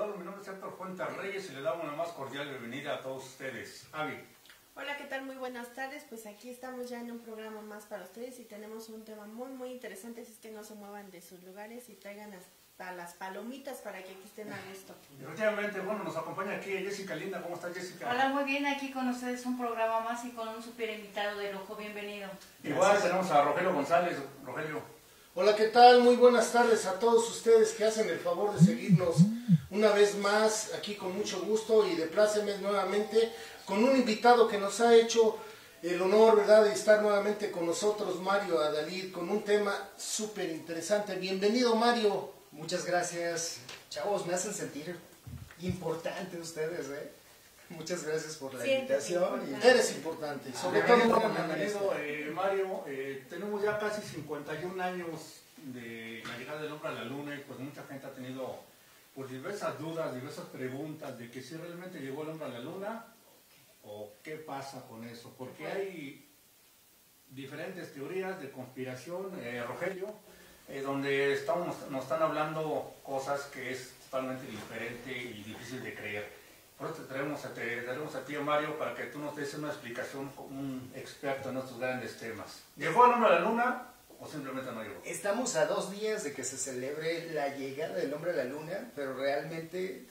saludo, mi nombre es Héctor Fuentes Reyes y le damos una más cordial bienvenida a todos ustedes. Avi. Hola, ¿qué tal? Muy buenas tardes. Pues aquí estamos ya en un programa más para ustedes y tenemos un tema muy interesante, así es que no se muevan de sus lugares y traigan hasta las palomitas para que aquí estén a gusto. Efectivamente, bueno, nos acompaña aquí Jessica Linda. ¿Cómo estás, Jessica? Hola, muy bien, aquí con ustedes un programa más y con un super invitado de lujo. Bienvenido. Igual tenemos a Rogelio González. Rogelio. Hola, ¿qué tal? Muy buenas tardes a todos ustedes que hacen el favor de seguirnos una vez más aquí con mucho gusto y de plácemes nuevamente con un invitado que nos ha hecho el honor, ¿verdad?, de estar nuevamente con nosotros, Mario Adalid, con un tema súper interesante. Bienvenido, Mario. Muchas gracias, chavos, me hacen sentir importante ustedes, ¿eh? Muchas gracias por la invitación. Eres importante, sobre todo bienvenido, Mario. Tenemos ya casi 51 años de la llegada del hombre a la luna y pues mucha gente ha tenido pues diversas dudas, diversas preguntas de que si realmente llegó el hombre a la luna o qué pasa con eso, porque hay diferentes teorías de conspiración, Rogelio, donde nos están hablando cosas que es totalmente diferente y difícil de creer. Por eso te traemos a ti, Mario, para que tú nos des una explicación como un experto en estos grandes temas. ¿Llegó el hombre a la luna o simplemente no llegó? Estamos a 2 días de que se celebre la llegada del hombre a la luna, pero realmente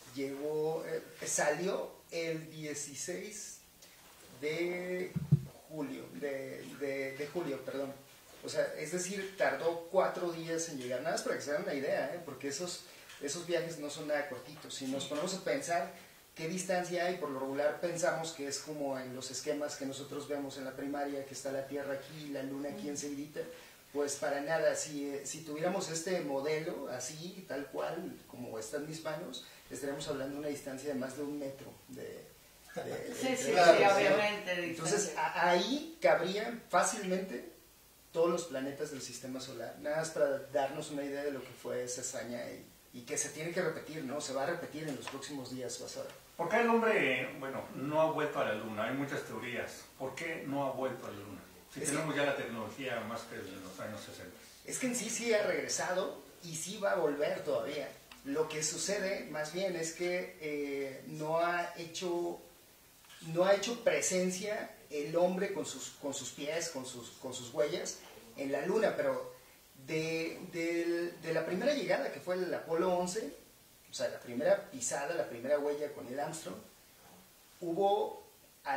salió el 16 de julio, de julio, perdón. O sea, es decir, tardó 4 días en llegar. Nada más para que se den una idea, porque esos viajes no son nada cortitos. Si nos ponemos a pensar qué distancia hay, por lo regular pensamos que es como en los esquemas que nosotros vemos en la primaria, que está la Tierra aquí, la Luna aquí enseguidita. Pues para nada, si tuviéramos este modelo así, tal cual, como está en mis manos, estaríamos hablando de una distancia de más de 1 metro. Sí, obviamente. Entonces, ahí cabrían fácilmente todos los planetas del sistema solar. Nada más para darnos una idea de lo que fue esa hazaña y que se tiene que repetir, ¿no? Se va a repetir en los próximos días, vas a ver. ¿Por qué el hombre, no ha vuelto a la luna? Hay muchas teorías. ¿Por qué no ha vuelto a la luna? Si tenemos ya la tecnología más que en los años 60. Es que en sí ha regresado y sí va a volver todavía. Lo que sucede más bien es que no ha hecho presencia el hombre con sus pies, con sus huellas en la luna, pero de la primera llegada, que fue el Apolo 11, o sea, la primera pisada, la primera huella con el Armstrong, hubo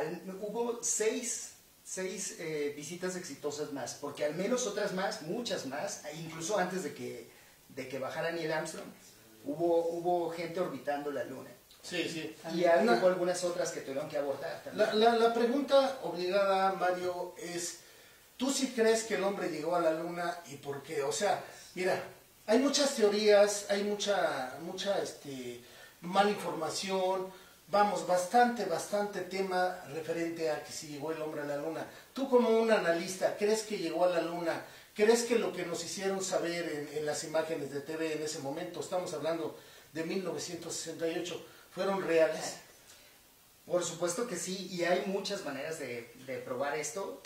6 visitas exitosas más, porque al menos otras más, muchas más, incluso antes de que bajara Neil Armstrong, hubo gente orbitando la luna. Sí. Y hubo algunas otras que tuvieron que abortar también. La pregunta obligada, Mario, es, ¿tú sí crees que el hombre llegó a la luna y por qué? O sea, mira, hay muchas teorías, hay mucha mala información, vamos, bastante tema referente a que si llegó el hombre a la luna. Tú como un analista, ¿crees que llegó a la luna? ¿Crees que lo que nos hicieron saber en las imágenes de TV en ese momento, estamos hablando de 1968, fueron reales? Por supuesto que sí, y hay muchas maneras de probar esto.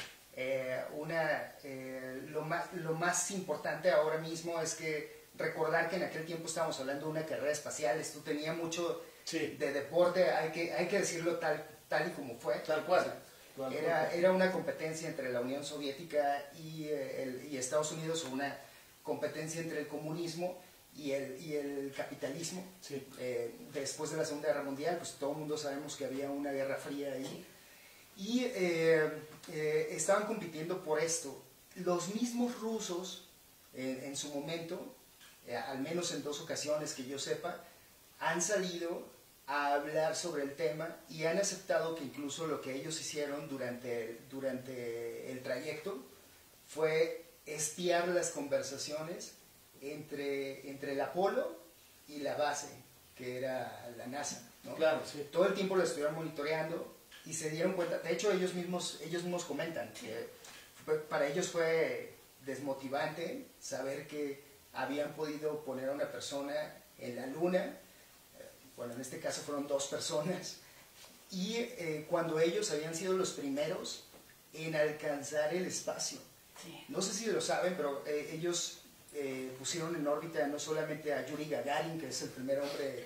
Lo más importante ahora mismo es que recordar que en aquel tiempo estábamos hablando de una carrera espacial. Esto tenía mucho de deporte, hay que decirlo tal y como fue. Tal cual. Era una competencia entre la Unión Soviética y Estados Unidos, o una competencia entre el comunismo y el capitalismo. Sí. Después de la Segunda Guerra Mundial, pues todo el mundo sabemos que había una guerra fría ahí. Y estaban compitiendo por esto. Los mismos rusos, en su momento, al menos en 2 ocasiones que yo sepa, han salido a hablar sobre el tema y han aceptado que incluso lo que ellos hicieron durante el trayecto fue espiar las conversaciones entre el Apolo y la base, que era la NASA, ¿no? Claro, sí. Todo el tiempo lo estuvieron monitoreando y se dieron cuenta, de hecho ellos mismos comentan que para ellos fue desmotivante saber que habían podido poner a una persona en la luna. Bueno, en este caso fueron 2 personas, y cuando ellos habían sido los primeros en alcanzar el espacio. Sí. No sé si lo saben, pero ellos pusieron en órbita no solamente a Yuri Gagarin, que es el primer hombre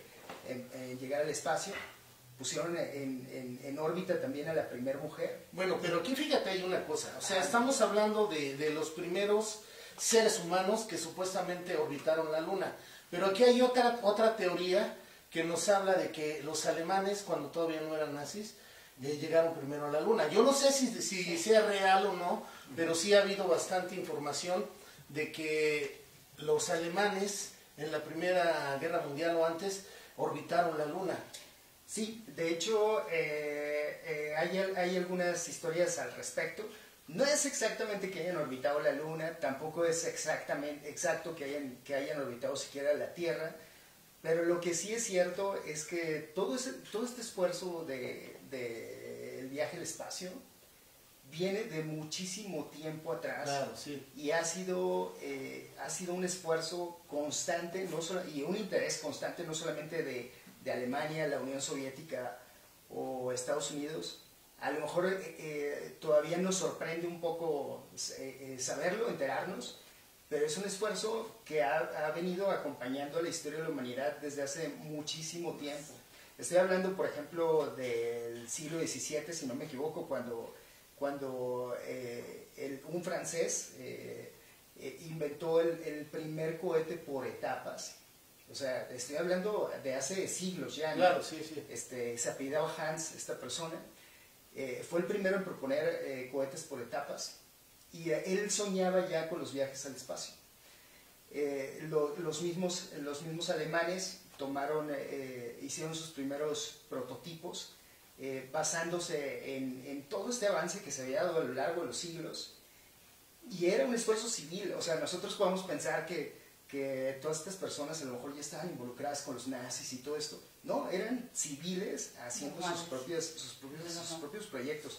en llegar al espacio. Pusieron en órbita también a la primera mujer. Bueno, pero aquí fíjate, hay una cosa, o sea, estamos hablando de los primeros seres humanos que supuestamente orbitaron la Luna, pero aquí hay otra teoría que nos habla de que los alemanes, cuando todavía no eran nazis, llegaron primero a la Luna. Yo no sé si sea real o no, pero sí ha habido bastante información de que los alemanes en la Primera Guerra Mundial o antes orbitaron la Luna. Sí, de hecho hay algunas historias al respecto. No es exactamente que hayan orbitado la Luna, tampoco es exacto que hayan orbitado siquiera la Tierra, pero lo que sí es cierto es que todo este esfuerzo del viaje al espacio viene de muchísimo tiempo atrás. Claro, sí. Y ha sido un esfuerzo constante y un interés constante no solamente de Alemania, la Unión Soviética o Estados Unidos. A lo mejor todavía nos sorprende un poco saberlo, enterarnos, pero es un esfuerzo que ha venido acompañando la historia de la humanidad desde hace muchísimo tiempo. Estoy hablando, por ejemplo, del siglo XVII, si no me equivoco, cuando un francés inventó el primer cohete por etapas. O sea, estoy hablando de hace siglos ya, ¿no? Claro, sí, sí. Se apellidaba Hans, esta persona. Fue el primero en proponer cohetes por etapas y él soñaba ya con los viajes al espacio. Los mismos alemanes hicieron sus primeros prototipos basándose en todo este avance que se había dado a lo largo de los siglos, y era un esfuerzo civil. O sea, nosotros podemos pensar que todas estas personas a lo mejor ya estaban involucradas con los nazis y todo esto. No, eran civiles haciendo sus propios proyectos.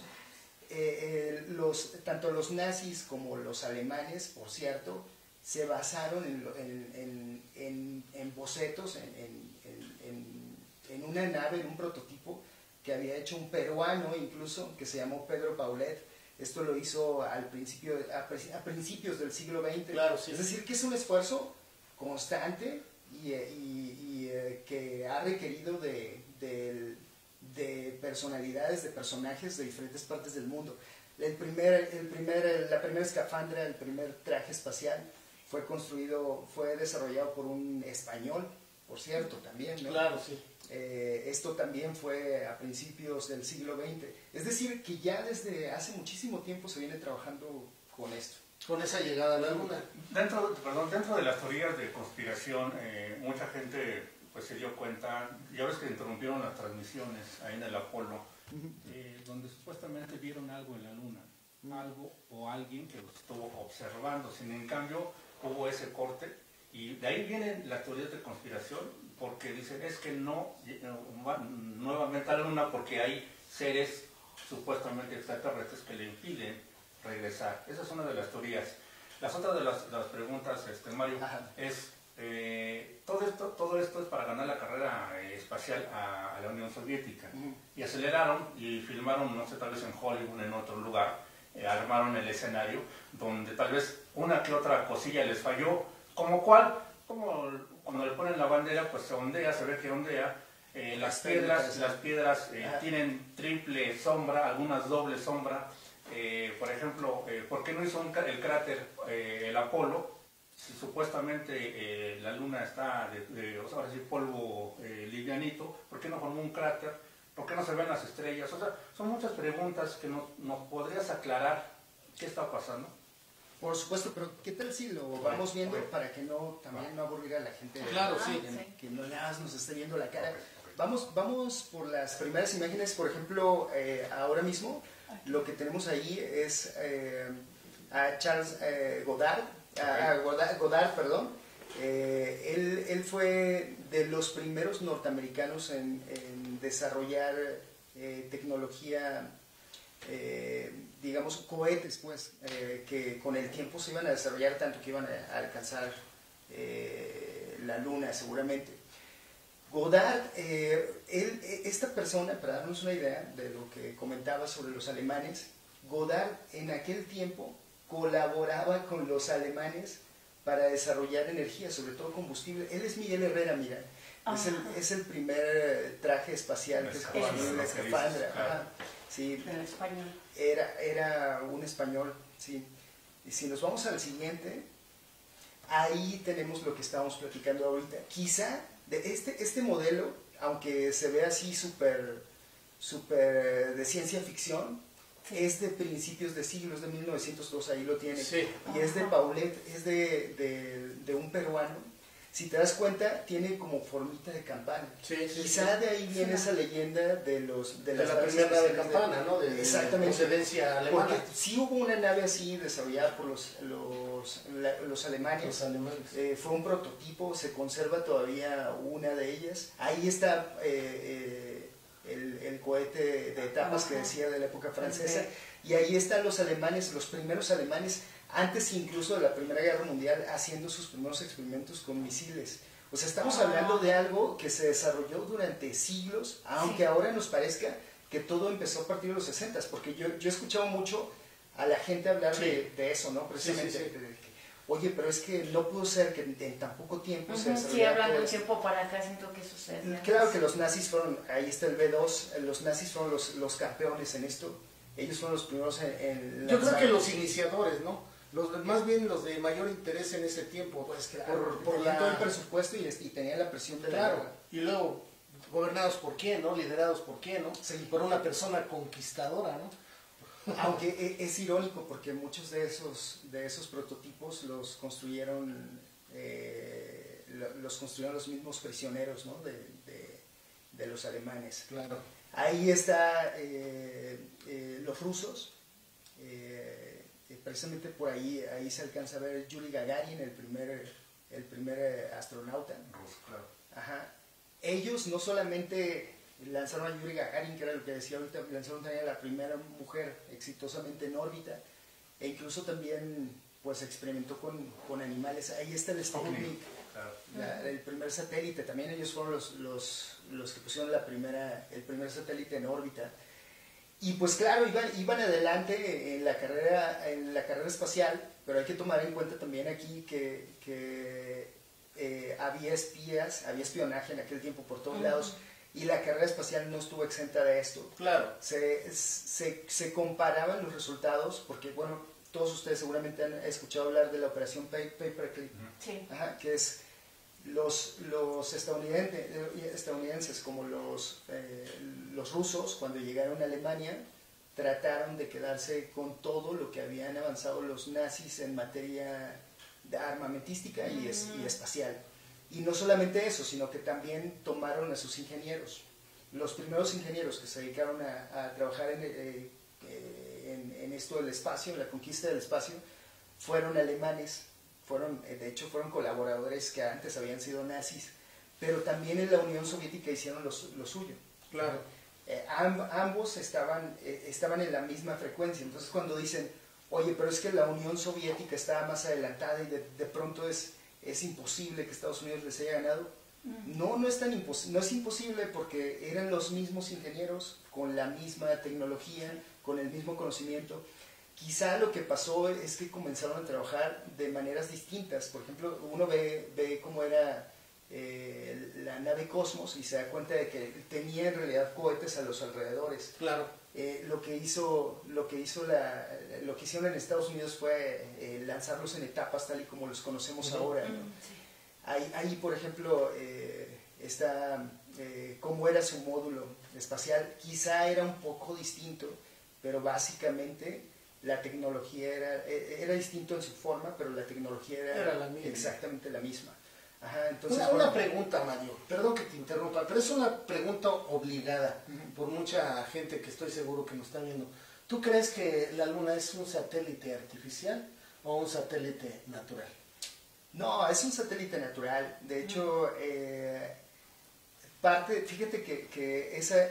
Tanto los nazis como los alemanes, por cierto, se basaron en bocetos, en una nave, en un prototipo que había hecho un peruano incluso, que se llamó Pedro Paulet. Esto lo hizo a principios del siglo XX. Claro, sí. Es decir, que es un esfuerzo constante y que ha requerido de personalidades, de personajes de diferentes partes del mundo. La primera escafandra, el primer traje espacial fue desarrollado por un español, por cierto, también, ¿no? Claro, sí. Esto también fue a principios del siglo XX. Es decir, que ya desde hace muchísimo tiempo se viene trabajando con esto. Con esa llegada a la Luna. Dentro de las teorías de conspiración, mucha gente pues se dio cuenta, ya ves que interrumpieron las transmisiones ahí en el Apolo, donde supuestamente vieron algo en la Luna, algo o alguien que los estuvo observando. Sin en cambio, hubo ese corte, y de ahí vienen las teorías de conspiración, porque dicen, es que no van nuevamente a la Luna porque hay seres supuestamente extraterrestres que le impiden regresar. Esa es una de las teorías. Las otras de las preguntas, Mario, es todo esto es para ganar la carrera espacial a la Unión Soviética. Y aceleraron y filmaron, no sé, tal vez en Hollywood, en otro lugar, armaron el escenario donde tal vez una que otra cosilla les falló, como cuando le ponen la bandera, pues se ondea, se ve que ondea. Las piedras tienen triple sombra, algunas doble sombra. Por ejemplo, ¿por qué no hizo el cráter el Apolo? Si supuestamente la Luna está ahora sí, polvo livianito, ¿por qué no formó un cráter? ¿Por qué no se ven las estrellas? O sea, son muchas preguntas que nos podrías aclarar qué está pasando. Por supuesto, pero ¿qué tal si lo vamos viendo para que no aburrir a la gente? Claro, sí. Que no nada más nos esté viendo la cara. Vamos por las primeras imágenes. Por ejemplo, ahora mismo lo que tenemos ahí es a Charles Goddard, perdón. Él fue de los primeros norteamericanos en desarrollar tecnología, digamos, cohetes, pues, que con el tiempo se iban a desarrollar tanto que iban a alcanzar la Luna, seguramente. Goddard, esta persona, para darnos una idea de lo que comentaba sobre los alemanes, Goddard en aquel tiempo colaboraba con los alemanes para desarrollar energía, sobre todo combustible. Él es Miguel Herrera, mira. Es el primer traje espacial que es construido en la escafandra. Ajá. Sí, Del español. era un español, sí. Y si nos vamos al siguiente, ahí tenemos lo que estábamos platicando ahorita. Quizá de este modelo, aunque se ve así súper de ciencia ficción, es de principios de siglo, es de 1902, ahí lo tiene. Sí. Y es de Paulet, es de un peruano. Si te das cuenta, tiene como formita de campana. Sí, sí, Quizá sí. de ahí viene esa leyenda de De las la naves primera nave de espaciales campana, ¿no? De exactamente. procedencia alemana. Porque sí hubo una nave así desarrollada por los alemanes. Los alemanes. Fue un prototipo, se conserva todavía una de ellas. Ahí está el cohete de etapas que decía de la época francesa. Y ahí están los alemanes, los primeros alemanes, antes incluso de la Primera Guerra Mundial, haciendo sus primeros experimentos con misiles. O sea, estamos hablando de algo que se desarrolló durante siglos, aunque ahora nos parezca que todo empezó a partir de los 60, porque yo he escuchado mucho a la gente hablar de eso, ¿no? Precisamente, Sí. de que, oye, pero es que no pudo ser que en tan poco tiempo se Sí, desarrollara hablando todo de esto. tiempo para acá, siento que sucede. Claro que los nazis fueron, ahí está el B2, los nazis fueron los campeones en esto. Ellos fueron los primeros en Yo creo lanzar- que los iniciadores, ¿no? Más bien los de mayor interés en ese tiempo. Pues claro, por tenían todo el la... presupuesto y tenían la presión de la Claro, guerra. y luego gobernados por quién, ¿no? Liderados por quién, ¿no? Sí. Por una persona conquistadora, ¿no? Aunque es irónico porque muchos de esos prototipos los construyeron los mismos prisioneros, ¿no? de los alemanes. Claro. Ahí está los rusos, precisamente por ahí se alcanza a ver Yuri Gagarin, el primer astronauta. Claro. Ajá. Ellos no solamente lanzaron a Yuri Gagarin, que era lo que decía ahorita, lanzaron también a la primera mujer exitosamente en órbita, e incluso también pues experimentó con animales. Ahí está el Sputnik, Claro. el primer satélite. También ellos fueron los que pusieron el primer satélite en órbita. Y pues claro, iban adelante en la carrera espacial, pero hay que tomar en cuenta también aquí que había espías, había espionaje en aquel tiempo por todos lados, y la carrera espacial no estuvo exenta de esto. Claro. Se comparaban los resultados, porque bueno, todos ustedes seguramente han escuchado hablar de la operación Paperclip, Sí. ajá, que es los estadounidenses como los rusos, cuando llegaron a Alemania, trataron de quedarse con todo lo que habían avanzado los nazis en materia de armamentística y espacial. Y no solamente eso, sino que también tomaron a sus ingenieros. Los primeros ingenieros que se dedicaron a trabajar en esto del espacio, en la conquista del espacio, fueron alemanes. De hecho, fueron colaboradores que antes habían sido nazis, pero también en la Unión Soviética hicieron lo suyo. Claro. Ambos estaban en la misma frecuencia. Entonces, cuando dicen, oye, pero es que la Unión Soviética estaba más adelantada y de pronto es imposible que Estados Unidos les haya ganado, no es imposible, porque eran los mismos ingenieros con la misma tecnología, con el mismo conocimiento. Quizá lo que pasó es que comenzaron a trabajar de maneras distintas. Por ejemplo, uno ve cómo era la nave Cosmos y se da cuenta de que tenía en realidad cohetes a los alrededores. Claro. Lo que hicieron en Estados Unidos fue lanzarlos en etapas tal y como los conocemos ahora, ¿no? Ahí, por ejemplo, está cómo era su módulo espacial. Quizá era un poco distinto, pero básicamente la tecnología era distinto en su forma, pero la tecnología Era la misma. exactamente la misma. Ajá, entonces, Una pregunta, Mario, perdón que te interrumpa, pero es una pregunta obligada por mucha gente que estoy seguro que nos está viendo. ¿Tú crees que la Luna es un satélite artificial o un satélite natural? No, es un satélite natural. De hecho, fíjate que esa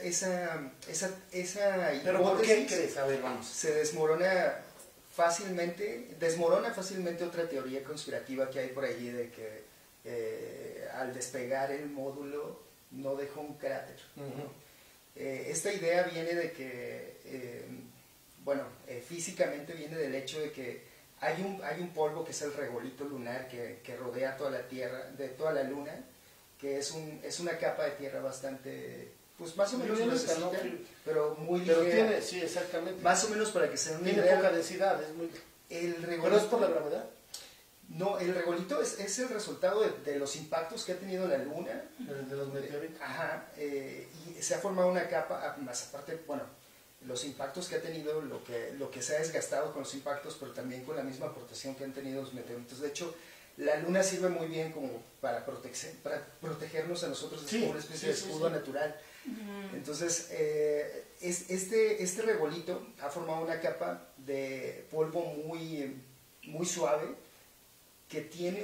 ¿Pero por qué hipótesis crees? A ver, vamos. se desmorona fácilmente otra teoría conspirativa que hay por allí de que al despegar el módulo no dejó un cráter. Esta idea viene de que, físicamente viene del hecho de que hay un polvo que es el regolito lunar que rodea toda la Tierra, de toda la Luna, que es una capa de tierra bastante, pues más o menos Ligerita, ¿no? gruesecita, pero muy Pero ligera. tiene, sí, exactamente. Más o menos para que se den una Tiene idea, poca densidad, es muy... el ¿Pero regolito, es por la gravedad? no, el regolito es el resultado de los impactos que ha tenido la Luna. De los meteoritos. Ajá, y se ha formado una capa, más aparte, bueno, los impactos que ha tenido, lo que se ha desgastado con los impactos, pero también con la misma aportación que han tenido los meteoritos. De hecho, la Luna sirve muy bien como para protegernos a nosotros, es Sí, como una especie de sí, sí, escudo sí. natural. Entonces, este regolito ha formado una capa de polvo muy suave que tiene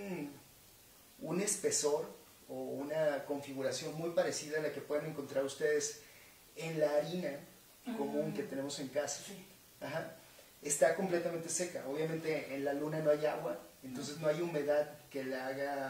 un espesor o una configuración muy parecida a la que pueden encontrar ustedes en la harina común que tenemos en casa. Ajá. Está completamente seca. Obviamente en la Luna no hay agua, entonces no hay humedad que la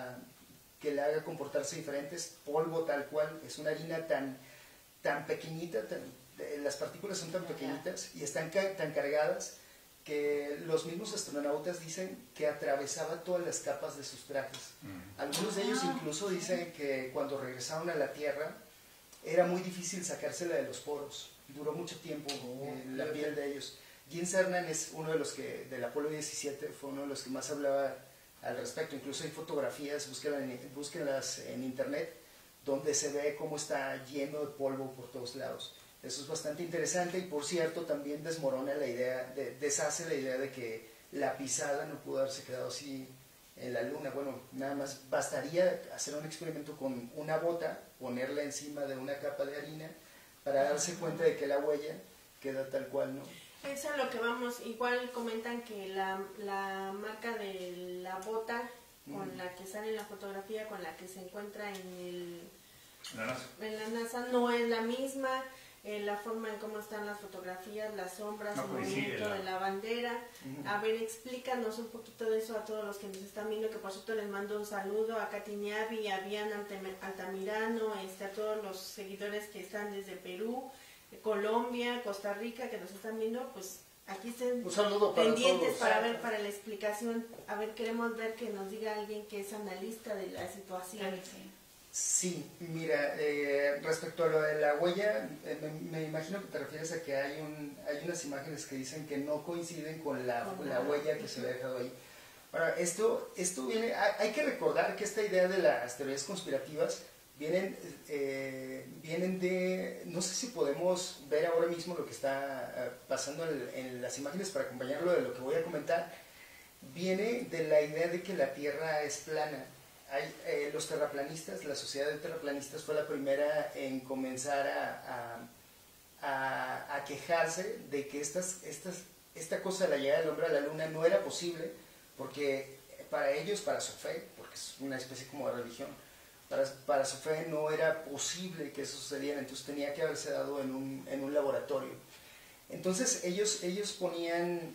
haga comportarse diferente. Es polvo tal cual, es una harina tan pequeñita, las partículas son tan pequeñitas y están tan cargadas que los mismos astronautas dicen que atravesaba todas las capas de sus trajes. Algunos de ellos incluso dicen que cuando regresaron a la Tierra era muy difícil sacársela de los poros. Duró mucho tiempo la piel de ellos. Gene Cernan es uno de los que, del Apolo 17, fue uno de los que más hablaba al respecto. Incluso hay fotografías, búsquenlas en internet, donde se ve cómo está lleno de polvo por todos lados. Eso es bastante interesante y, por cierto, también desmorona la idea, deshace la idea de que la pisada no pudo haberse quedado así en la Luna. Bueno, nada más bastaría hacer un experimento con una bota, ponerla encima de una capa de harina para darse cuenta de que la huella queda tal cual, ¿no? Eso es lo que vamos, igual comentan que la marca de la bota con la que sale en la fotografía, con la que se encuentra en la NASA, no es la misma. La forma en cómo están las fotografías, las sombras, No el coincide, movimiento ¿no? de la bandera. A ver, explícanos un poquito de eso a todos los que nos están viendo, que por cierto les mando un saludo a Katy Niavi, a Bian Altamirano, a todos los seguidores que están desde Perú, Colombia, Costa Rica, que nos están viendo, pues aquí estén Un saludo para pendientes todos. para ver, para la explicación. A ver, queremos ver que nos diga alguien que es analista de la situación. Sí, mira, respecto a lo de la huella, me imagino que te refieres a que hay unas imágenes que dicen que no coinciden con la huella que se había dejado ahí. Ahora, esto viene, hay que recordar que esta idea de las teorías conspirativas vienen de, no sé si podemos ver ahora mismo lo que está pasando en las imágenes para acompañarlo de lo que voy a comentar, viene de la idea de que la Tierra es plana. Los terraplanistas, la sociedad de terraplanistas fue la primera en comenzar a quejarse de que esta cosa de la llegada del hombre a la Luna no era posible, porque para ellos, para su fe, porque es una especie como de religión, para su fe no era posible que eso sucediera, entonces tenía que haberse dado en un laboratorio. Entonces ellos ponían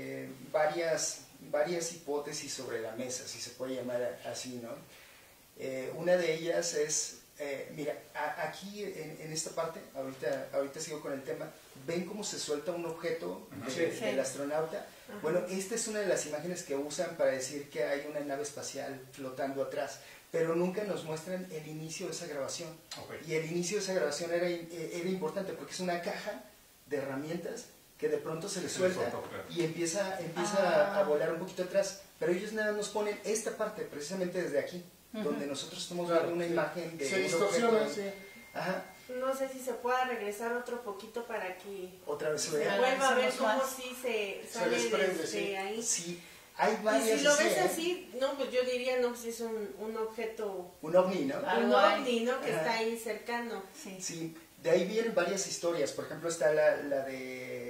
varias hipótesis sobre la mesa, si se puede llamar así, ¿no? Una de ellas es, mira, aquí en esta parte, ahorita sigo con el tema, ¿ven cómo se suelta un objeto del astronauta? Ajá. Bueno, esta es una de las imágenes que usan para decir que hay una nave espacial flotando atrás, pero nunca nos muestran el inicio de esa grabación. Okay. Y el inicio de esa grabación era importante porque es una caja de herramientas que de pronto se le suelta claro. y empieza a volar un poquito atrás, pero ellos nada nos ponen esta parte precisamente desde aquí, donde nosotros estamos viendo una imagen de Se un distorsiona, objeto. sí. Ajá, No sé si se pueda regresar otro poquito para que otra vez se se vea. vuelva a ver Analizamos cómo más. sí se sale desprende, desde sí. ahí. Sí, hay Y varias si lo ves ¿eh? así, no, pues yo diría, no, pues es un objeto, Un ovni, ¿no? Ah. un Algo hay. ovni, ¿no? Que Ajá. está ahí cercano. Sí. Sí, de ahí vienen varias historias. Por ejemplo, está la de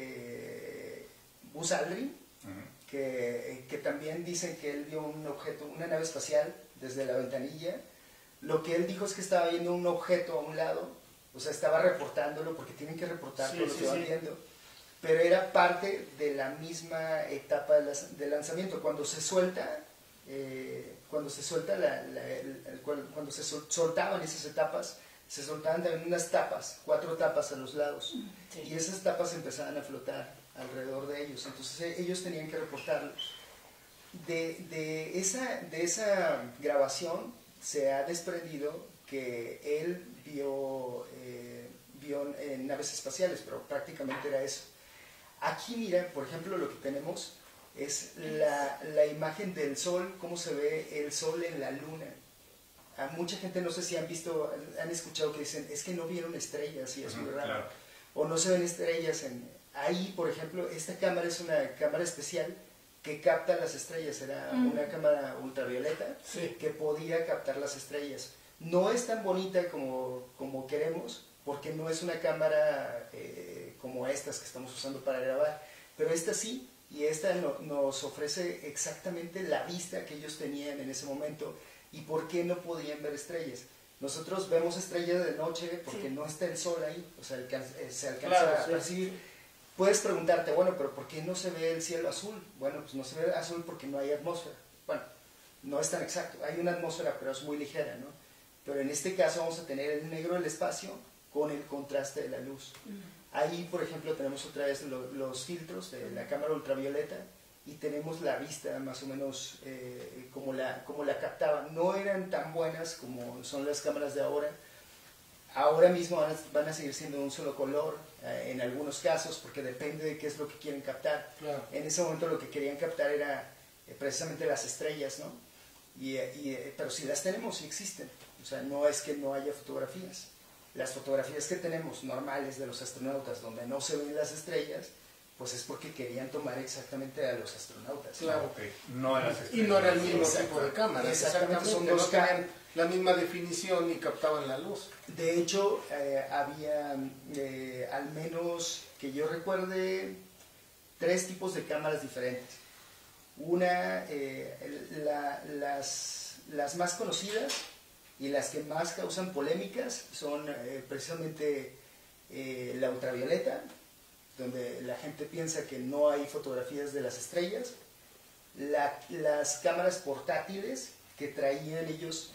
Buzz Aldrin, que también dicen que él vio un objeto, una nave espacial desde la ventanilla. Lo que él dijo es que estaba viendo un objeto a un lado, o sea, estaba reportándolo, porque tienen que reportarlo lo que van viendo, pero era parte de la misma etapa de lanzamiento. Cuando se suelta, cuando se soltaban esas etapas, se soltaban también unas tapas, 4 tapas a los lados, Sí. y esas tapas empezaban a flotar alrededor de ellos, entonces ellos tenían que reportarlo. De esa grabación se ha desprendido que él vio en naves espaciales, pero prácticamente era eso. Aquí mira, por ejemplo, lo que tenemos es la imagen del Sol, cómo se ve el Sol en la Luna. A mucha gente, no sé si han escuchado que dicen, es que no vieron estrellas y es muy raro. Claro. O no se ven estrellas. Ahí, por ejemplo, esta cámara es una cámara especial que capta las estrellas. Era una cámara ultravioleta que podía captar las estrellas. No es tan bonita como queremos, porque no es una cámara como estas que estamos usando para grabar, pero esta sí, y esta nos ofrece exactamente la vista que ellos tenían en ese momento y por qué no podían ver estrellas. Nosotros vemos estrellas de noche porque no está el sol ahí, o sea, se alcanza a percibir. Puedes preguntarte, bueno, pero ¿por qué no se ve el cielo azul? Bueno, pues no se ve azul porque no hay atmósfera. Bueno, no es tan exacto, hay una atmósfera, pero es muy ligera, ¿no? Pero en este caso vamos a tener el negro del espacio con el contraste de la luz. Ahí, por ejemplo, tenemos otra vez los filtros de la cámara ultravioleta y tenemos la vista más o menos como la captaban. No eran tan buenas como son las cámaras de ahora. Ahora mismo van a seguir siendo de un solo color en algunos casos, porque depende de qué es lo que quieren captar. Claro. En ese momento lo que querían captar era precisamente las estrellas, ¿no? Pero sí las tenemos, sí existen. O sea, no es que no haya fotografías. Las fotografías que tenemos normales de los astronautas donde no se ven las estrellas, pues es porque querían tomar exactamente a los astronautas. Claro. Okay. No eran las Y no era el mismo Exacto. tipo de cámara. Exactamente, son no dos tenían la misma definición y captaban la luz. De hecho, había al menos que yo recuerde 3 tipos de cámaras diferentes. Una, las más conocidas y las que más causan polémicas son precisamente la ultravioleta, donde la gente piensa que no hay fotografías de las estrellas, las cámaras portátiles que traían ellos,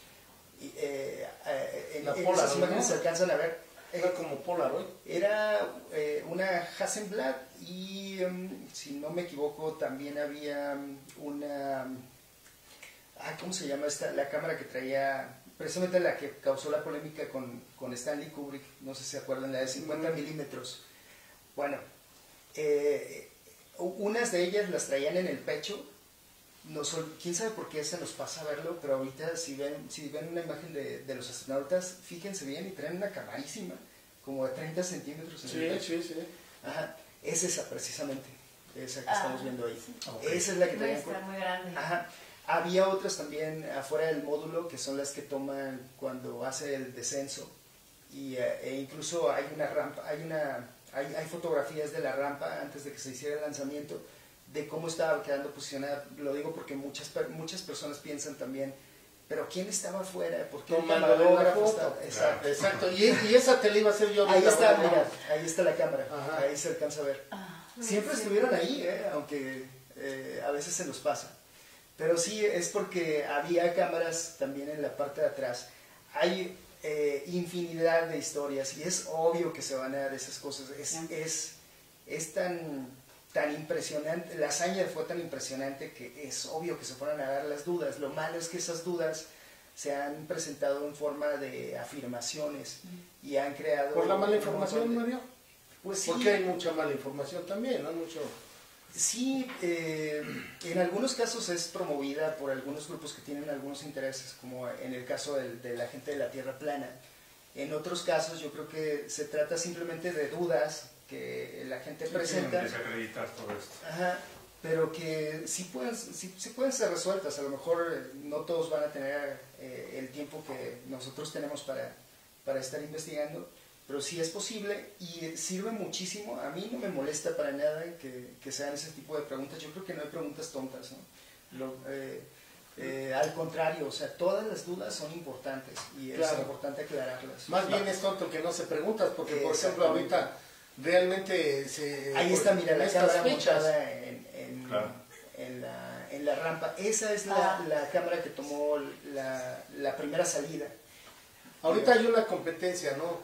en esas imágenes se alcanzan a ver. Era como Polaroid. Era una Hasselblad y, si no me equivoco, también había una... ¿cómo se llama esta? La cámara que traía, precisamente la que causó la polémica con Stanley Kubrick, no sé si se acuerdan, la de 50 milímetros. Bueno, unas de ellas las traían en el pecho. Quién sabe por qué se nos pasa a verlo, pero ahorita si ven una imagen de los astronautas, fíjense bien y traen una camarísima, como de 30 centímetros en el pecho. Sí. Ajá, es esa precisamente, esa que estamos viendo ahí. Okay. Esa es la que No traían. está muy grande. Ajá. Había otras también afuera del módulo que son las que toman cuando hace el descenso, e incluso hay una rampa, hay fotografías de la rampa antes de que se hiciera el lanzamiento, de cómo estaba quedando posicionada. Lo digo porque muchas personas piensan también, pero ¿quién estaba afuera? ¿Por qué el Tomando camarógrafo la estaba? foto. Exacto. Exacto. Y esa te la iba a hacer yo. Ahí ahorita, está, bueno. mira, ahí está la cámara. Ajá. Ahí se alcanza a ver. Siempre sí. estuvieron ahí, aunque a veces se nos pasa. Pero sí, es porque había cámaras también en la parte de atrás. Hay infinidad de historias y es obvio que se van a dar esas cosas. Es tan impresionante, la hazaña fue tan impresionante que es obvio que se fueran a dar las dudas. Lo malo es que esas dudas se han presentado en forma de afirmaciones y han creado... ¿Por la mala información, Mario? Pues sí. Porque hay mucha mala información también, ¿no? Sí, en algunos casos es promovida por algunos grupos que tienen algunos intereses, como en el caso de la gente de la Tierra plana. En otros casos yo creo que se trata simplemente de dudas que la gente presenta. Desacreditar todo esto. Ajá, pero que sí pueden ser resueltas. A lo mejor no todos van a tener el tiempo que nosotros tenemos para estar investigando, pero sí es posible y sirve muchísimo. A mí no me molesta para nada que sean ese tipo de preguntas. Yo creo que no hay preguntas tontas, ¿no? Al contrario, o sea, todas las dudas son importantes y es importante aclararlas. Más bien es tonto que no se preguntas, porque por ejemplo ahorita realmente ahí está, mira, la cámara montada Claro. en la rampa. Esa es la cámara que tomó la primera salida. Ahorita hay una competencia, ¿no?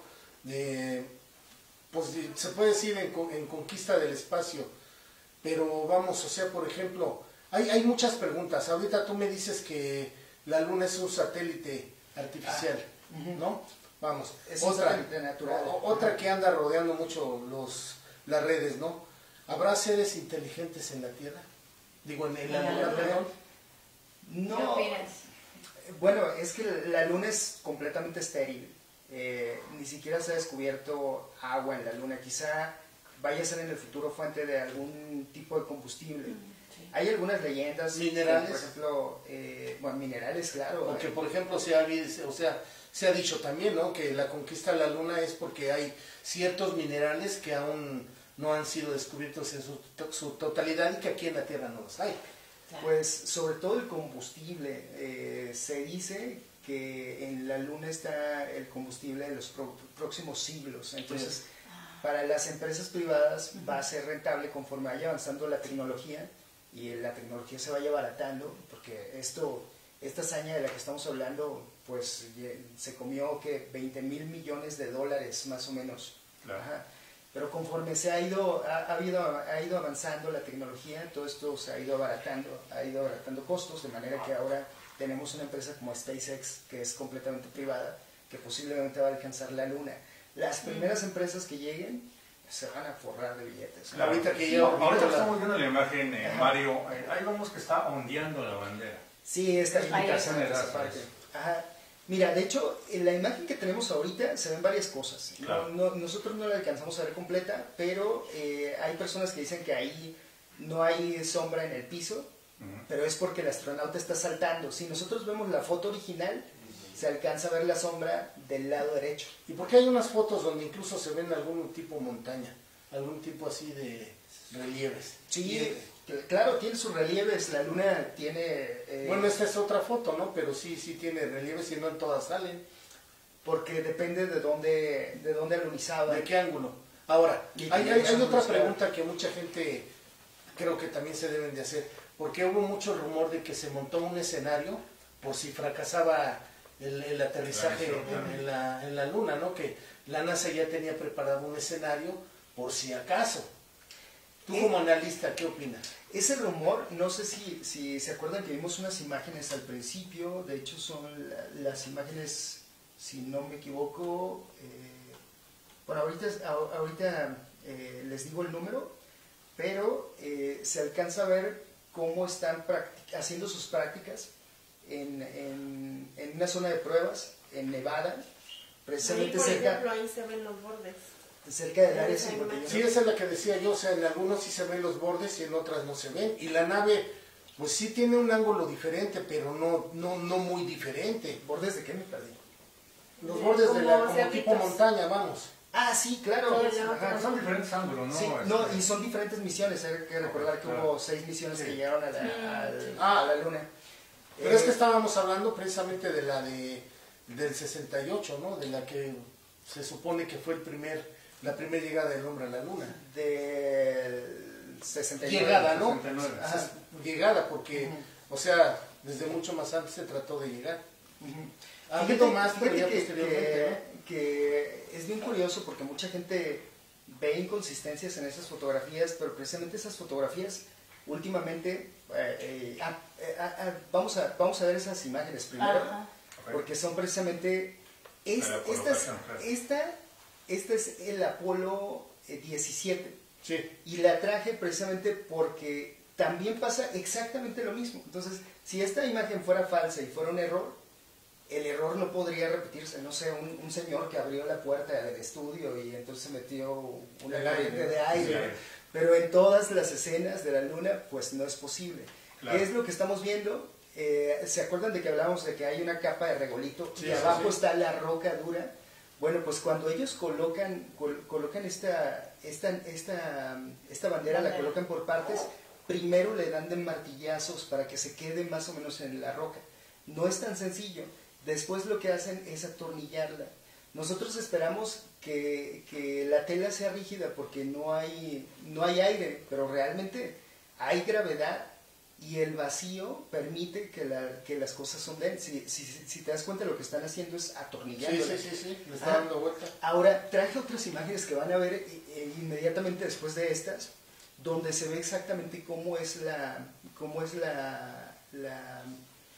Pues se puede decir en conquista del espacio, pero vamos, o sea, por ejemplo, hay muchas preguntas. Ahorita tú me dices que la luna es un satélite artificial, ¿no? Vamos, Es un satélite natural. Otra que anda rodeando mucho las redes, ¿no? ¿Habrá seres inteligentes en la Tierra? Digo, en la luna, perdón. No. ¿Qué opinas? Bueno, es que la luna es completamente estéril. Ni siquiera se ha descubierto agua en la luna. Quizá vaya a ser en el futuro fuente de algún tipo de combustible. Sí. Hay algunas leyendas. ¿Minerales? Por ejemplo, bueno, minerales, claro. Porque, por ejemplo, se ha dicho también, ¿no? Que la conquista de la luna es porque hay ciertos minerales que aún no han sido descubiertos en su totalidad y que aquí en la Tierra no los hay. Pues sobre todo el combustible. Se dice que en la luna está el combustible de los próximos siglos. Entonces, para las empresas privadas va a ser rentable conforme vaya avanzando la tecnología y la tecnología se vaya abaratando, porque esta hazaña de la que estamos hablando, pues se comió que $20,000 millones más o menos. Claro. Ajá. Pero conforme se ha ido avanzando la tecnología, todo esto se ha ido abaratando costos, de manera que ahora tenemos una empresa como SpaceX, que es completamente privada, que posiblemente va a alcanzar la luna. Las primeras empresas que lleguen se van a forrar de billetes. Claro. Ahorita que Sí, yo... ahorita estamos viendo la imagen, Mario, ahí vemos que está ondeando la bandera. Sí, está Ahí interesante está. esa parte. Ajá. Mira, de hecho, en la imagen que tenemos ahorita se ven varias cosas. Claro. Nosotros no la alcanzamos a ver completa, pero hay personas que dicen que ahí no hay sombra en el piso, pero es porque el astronauta está saltando. Si nosotros vemos la foto original, se alcanza a ver la sombra del lado derecho. ¿Y por qué hay unas fotos donde incluso se ven algún tipo montaña? Algún tipo así de relieves. Sí, claro, tiene sus relieves. La luna tiene... Bueno, esta es otra foto, ¿no? Pero sí tiene relieves y no en todas salen. porque depende de dónde alunizaba. ¿De qué ángulo? Ahora, Y hay tenemos otra ángulos, pregunta que mucha gente creo que también se deben de hacer. Porque hubo mucho rumor de que se montó un escenario por si fracasaba el aterrizaje en la luna, ¿no? Que la NASA ya tenía preparado un escenario por si acaso. Tú como analista, ¿qué opinas? Ese rumor, no sé si se acuerdan que vimos unas imágenes al principio, de hecho son las imágenes, si no me equivoco, bueno, ahorita les digo el número, pero se alcanza a ver cómo están haciendo sus prácticas en una zona de pruebas en Nevada, precisamente Por ejemplo, ahí se ven los bordes. cerca del área 51. Sí, esa es la que decía yo, o sea, en algunos sí se ven los bordes y en otras no se ven. Y la nave, pues sí tiene un ángulo diferente, pero no muy diferente. ¿Bordes de qué me perdí? Los bordes de la, Como como cerritos. tipo montaña, vamos. Ah, sí, claro. Sí, la Ajá. Son diferentes ángulos, ¿no? Sí, no, y son diferentes misiones. Hay que recordar que hubo 6 misiones que llegaron a la Luna. Pero es que estábamos hablando precisamente de la del 68, ¿no? De la que se supone que fue la primera llegada del hombre a la Luna. Del 69. Llegada, ¿no? 69. Ajá, llegada, porque, o sea, desde mucho más antes se trató de llegar. Ha habido más, pero ya posteriormente, que es bien curioso porque mucha gente ve inconsistencias en esas fotografías, pero precisamente esas fotografías últimamente vamos a ver esas imágenes primero. Ajá. Porque son precisamente esta es el Apolo 17 Sí. y la traje precisamente porque también pasa exactamente lo mismo. Entonces, si esta imagen fuera falsa y fuera un error, el error no podría repetirse. No sé, un señor que abrió la puerta del estudio y entonces se metió una El corriente aire. de aire. Sí. Pero en todas las escenas de la Luna, pues no es posible. Claro. ¿Qué es lo que estamos viendo? ¿Se acuerdan de que hablábamos de que hay una capa de regolito Sí, y sí, abajo sí. está la roca dura? Bueno, pues cuando ellos colocan esta bandera, la colocan por partes, primero le dan de martillazos para que se quede más o menos en la roca. No es tan sencillo. Después lo que hacen es atornillarla. Nosotros esperamos que la tela sea rígida porque no hay aire, pero realmente hay gravedad y el vacío permite que las cosas sonden. Si te das cuenta, lo que están haciendo es atornillarla. Sí, le está dando vuelta. Ahora, traje otras imágenes que van a ver inmediatamente después de estas, donde se ve exactamente cómo es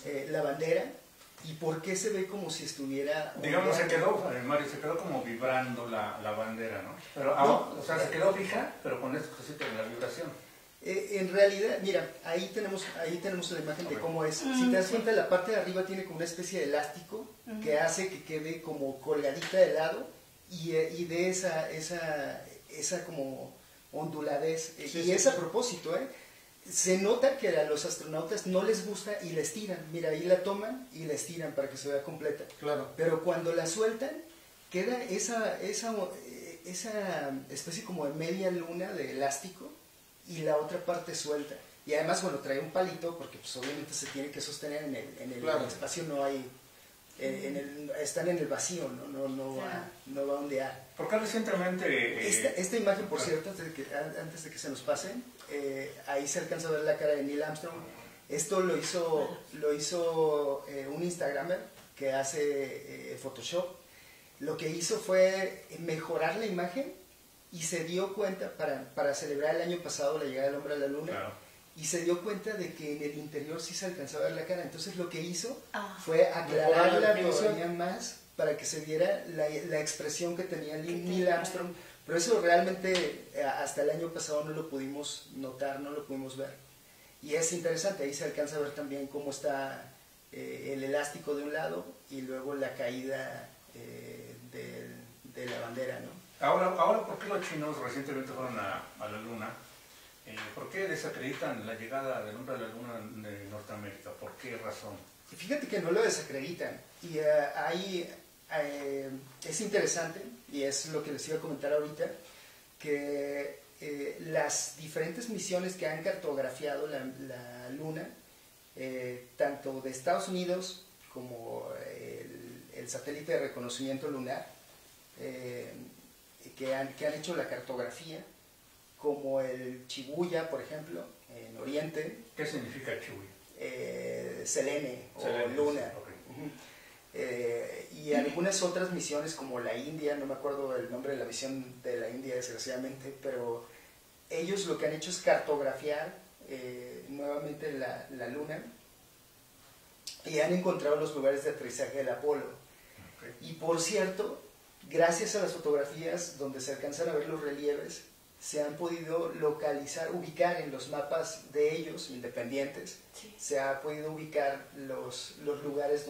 la bandera y por qué se ve como si estuviera... Digamos, se quedó, Mario, se quedó como vibrando la bandera, ¿no? Pero, o sea, se quedó fija, pero con esto cosito de la vibración. En realidad, mira, ahí tenemos la imagen de cómo es. Si te das cuenta, la parte de arriba tiene como una especie de elástico que hace que quede como colgadita de lado y de esa como onduladez. Y es a propósito, ¿eh? Se nota que a los astronautas no les gusta y la estiran. Mira, ahí la toman y la estiran para que se vea completa. Claro. Pero cuando la sueltan, queda esa especie como de media luna de elástico y la otra parte suelta. Y además, bueno, trae un palito porque pues obviamente se tiene que sostener en el espacio, no hay... están en el vacío, no va a ondear. Porque recientemente... Esta imagen, por cierto, antes de que se nos pase, ahí se alcanza a ver la cara de Neil Armstrong. Esto lo hizo un Instagramer que hace Photoshop. Lo que hizo fue mejorar la imagen y se dio cuenta, para celebrar el año pasado la llegada del hombre a la luna, claro, y se dio cuenta de que en el interior sí se alcanzaba a ver la cara. Entonces lo que hizo fue aclararla todavía más para que se viera la expresión que tenía Neil Armstrong. Pero eso realmente hasta el año pasado no lo pudimos notar, no lo pudimos ver. Y es interesante, ahí se alcanza a ver también cómo está el elástico de un lado y luego la caída de la bandera, ¿no? Ahora, ¿por qué los chinos recientemente fueron a la Luna? ¿Por qué desacreditan la llegada del hombre a la Luna de Norteamérica? ¿Por qué razón? Fíjate que no lo desacreditan. Y ahí es interesante, y es lo que les iba a comentar ahorita, que las diferentes misiones que han cartografiado la Luna, tanto de Estados Unidos como el satélite de reconocimiento lunar, que han hecho la cartografía, como el Shibuya, por ejemplo, en Oriente. ¿Qué significa Shibuya? Selene o Luna. Okay. Y algunas otras misiones como la India, no me acuerdo el nombre de la misión de la India desgraciadamente, pero ellos lo que han hecho es cartografiar nuevamente la Luna y han encontrado los lugares de aterrizaje del Apolo. Okay. Y por cierto, gracias a las fotografías donde se alcanzan a ver los relieves, se han podido ubicar en los mapas de ellos, independientes, sí, se ha podido ubicar los lugares